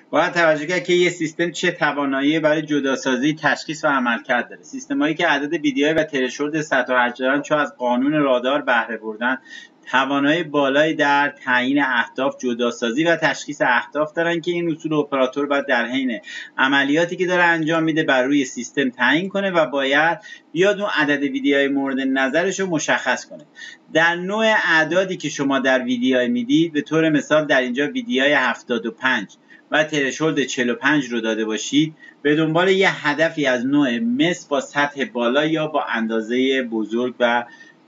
باید توجه کرد که یه سیستم چه توانایی برای جداسازی، تشخیص و عملکرد داره. سیستمایی که عدد ویدیوهای و ترشولد سطح و حجم دارن، چون از قانون رادار بهره بردن، توانایی بالایی در تعیین اهداف، جداسازی و تشخیص اهداف دارن که این اصول اپراتور باید در حین عملیاتی که داره انجام میده بر روی سیستم تعیین کنه و باید بیاد اون عدد ویدیوهای مورد نظرش رو مشخص کنه. در نوع اعدادی که شما در ویدیوهای میدید، به طور مثال در اینجا ویدیوهای 75 و ترشولد 45 رو داده باشید، به دنبال یه هدفی از نوع مس با سطح بالا یا با اندازه بزرگ و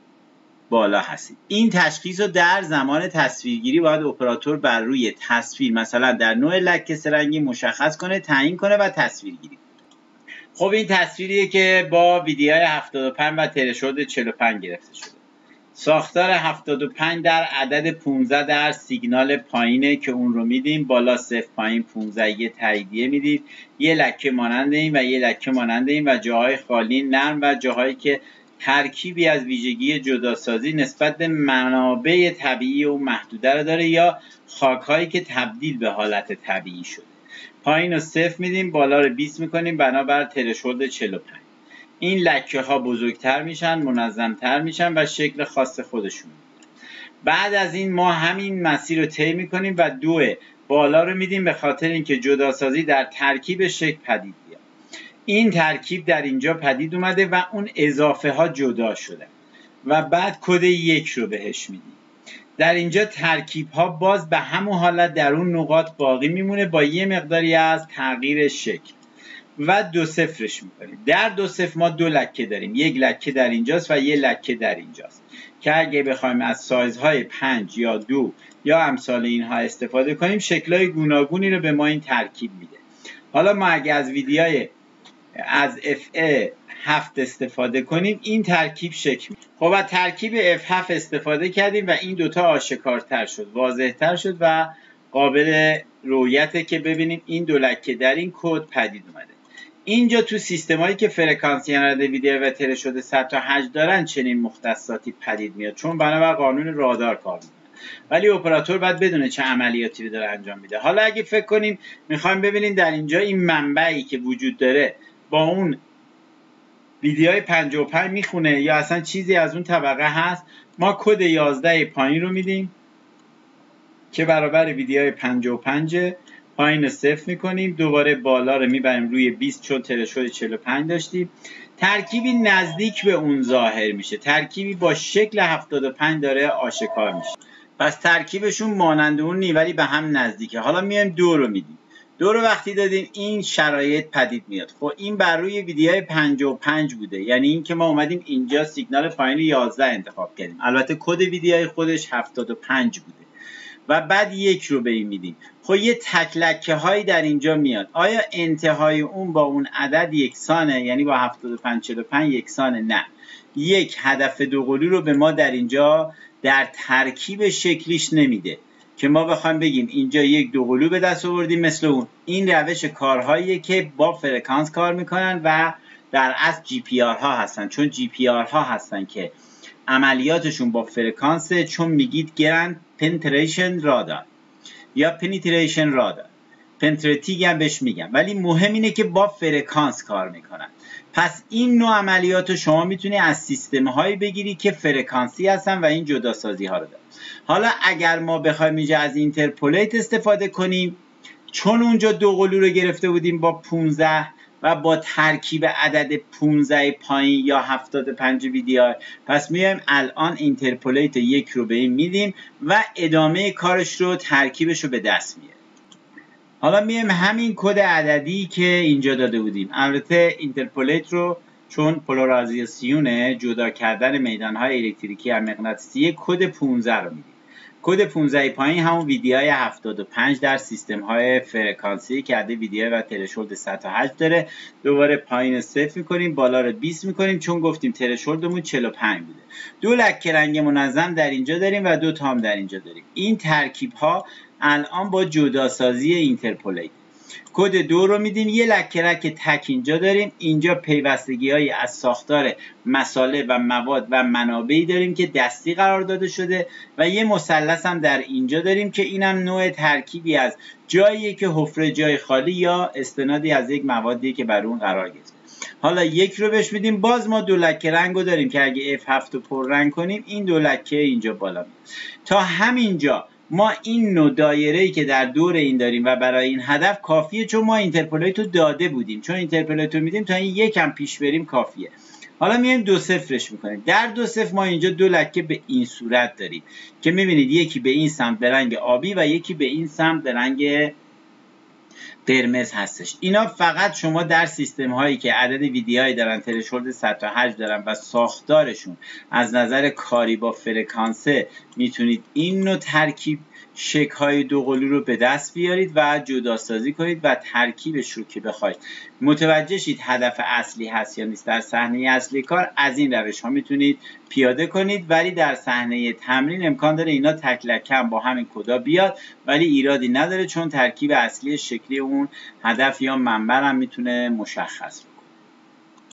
بالا هستید. این تشخیص رو در زمان تصویرگیری باید اپراتور بر روی تصویر، مثلا در نوع لکه سه‌رنگی، مشخص کنه، تعیین کنه و تصویرگیری. خب این تصویریه که با ویدیوهای 75 و ترشولد 45 گرفته شده. ساختار 75 در عدد 15 در سیگنال پایینه که اون رو میدیم، بالا 0 پایین 15 یه تاییدیه میدید، یه لکه مانند این و یه لکه مانند این و جاهای خالی نرم و جاهایی که ترکیبی از ویژگی جداسازی نسبت به منابع طبیعی و محدوده رو داره یا خاکهایی که تبدیل به حالت طبیعی شده. پایین رو 0 میدیم، بالا رو 20 میکنیم بنابر ترشولد 45. این لکه ها بزرگتر میشن، منظمتر میشن و شکل خاص خودشون. بعد از این ما همین مسیر رو طی میکنیم و 2 بالا رو میدیم به خاطر اینکه جداسازی در ترکیب شکل پدید بیاد. این ترکیب در اینجا پدید اومده و اون اضافه ها جدا شده و بعد کد 1 رو بهش میدیم. در اینجا ترکیب ها باز به همون حالت در اون نقاط باقی میمونه با یه مقداری از تغییر شکل و 2 صفرش میکنیم. در 2 صفر ما 2 لکه داریم، یک لکه در اینجاست و یک لکه در اینجاست که اگه بخوایم از سایزهای 5 یا 2 یا امثال اینها استفاده کنیم، شکلهای گوناگونی رو به ما این ترکیب میده. حالا ما اگه از ویدیوهای از F7 استفاده کنیم، این ترکیب شکل میده. خب از ترکیب F7 استفاده کردیم و این دوتا آشکارتر شد، واضحتر شد و قابل رؤیته که ببینیم این 2 لکه در این کد پدید اومده. اینجا تو سیستمایی که فرکانسی عدد ویدیو و ترشولد سطح و حجم دارن چنین مختصاتی پدید میاد، چون بنابر قانون رادار کار میکنه. ولی اپراتور باید بدونه چه عملیاتی رو داره انجام میده. حالا اگه فکر کنیم میخوایم ببینیم در اینجا این منبعی که وجود داره با اون ویدیوهای 55 میخونه یا اصلا چیزی از اون طبقه هست، ما کد 11 پایین رو میدیم که برابر ویدیوهای 55. پایین 0 میکنیم، دوباره بالا رو میبریم روی 20 چون ترشولد 45 داشتیم. ترکیبی نزدیک به اون ظاهر میشه، ترکیبی با شکل 75 داره آشکار میشه. پس ترکیبشون مانند اون نی ولی به هم نزدیکه. حالا میایم 2 رو میدیم. 2 رو وقتی دادیم این شرایط پدید میاد. خب این بر روی ویدیوهای 55 بوده، یعنی این که ما اومدیم اینجا سیگنال پایین 11 انتخاب کردیم. البته کد ویدیوهای خودش 75 بوده و بعد 1 رو به این میدیم. خب یه تک لکه هایی در اینجا میاد. آیا انتهای اون با اون عدد یکسانه؟ یعنی با 75 45 یکسانه؟ نه. یک هدف دوقلو رو به ما در اینجا در ترکیب شکلیش نمیده که ما بخوایم بگیم اینجا یک دوقلو به دست آوردیم مثل اون. این روش کارهاییه که با فرکانس کار میکنن و در اصل جی پی آر ها هستن، چون جی پی آر ها هستن که عملیاتشون با فرکانسه، چون میگید گرند پنتریشن رادار یا پنیتریشن رادار، پنترتیگ هم بهش میگم، ولی مهم اینه که با فرکانس کار میکنن. پس این نوع عملیات رو شما میتونی از سیستم هایی بگیری که فرکانسی هستن و این جداسازی ها رو دارن. حالا اگر ما بخوایم اینجا از اینترپولیت استفاده کنیم، چون اونجا دوقلو رو گرفته بودیم با 15 و با ترکیب عدد 15 پایین یا 75 ویدیو، پس میایم الان اینترپولیت 1 رو به این میدیم و ادامه کارش رو، ترکیبش رو به دست میاریم. حالا میایم همین کد عددی که اینجا داده بودیم، البته اینترپولیت رو چون پولارایزیشن جدا کردن میدانهای الکتریکی و مغناطیسی، کد 15 رو میدیم. کد 15 پایین همون ویدیوهای 75 در سیستم های فرکانسی که عدد ویدیو و ترشولد 108 داره. دوباره پایین 0 میکنیم، بالا رو 20 میکنیم، چون گفتیم ترشولدمون 45 بوده. 2 لکه رنگ منظم در اینجا داریم و 2 تا هم در اینجا داریم. این ترکیب ها الان با جداسازی اینترپولیت. کد 2 رو میدیم. یه لکه رک تک اینجا داریم. اینجا پیوستگی‌هایی از ساختار مصالح و مواد و منابعی داریم که دستی قرار داده شده و یه مثلث هم در اینجا داریم که اینم نوع ترکیبی از جاییه که حفره جای خالی یا استنادی از یک موادی که بر اون قرار گرفته. حالا 1 رو بهش میدیم. باز ما 2 لکه رنگ رو داریم که اگه F7 رو پر رنگ کنیم این 2 لکه اینجا بالا میاد. تا همینجا ما این نوع دایره‌ای که در دور این داریم و برای این هدف کافیه، چون ما اینترپولیت رو داده بودیم. چون اینترپولیت رو میدیم تا این یکم پیش بریم کافیه. حالا میایم 2 صفرش میکنیم. در 2 صفر ما اینجا 2 لکه به این صورت داریم که میبینید یکی به این سمت به رنگ آبی و یکی به این سمت به رنگ قرمز هستش. اینا فقط شما در سیستم هایی که عدد ویدیوهایی دارن، ترشولد سطح حجم دارن و ساختارشون از نظر کاری با فرکانسه میتونید این نوع ترکیب شکل های دوقلو رو به دست بیارید و جداسازی کنید و ترکیبش رو که بخواید متوجه شید هدف اصلی هست یا نیست در صحنه اصلی کار، از این روش ها میتونید پیاده کنید. ولی در صحنه تمرین امکان داره اینا تک لکه هم با همین کدا بیاد، ولی ایرادی نداره چون ترکیب اصلی شکلی اون هدف یا منبع هم میتونه مشخص بکنه.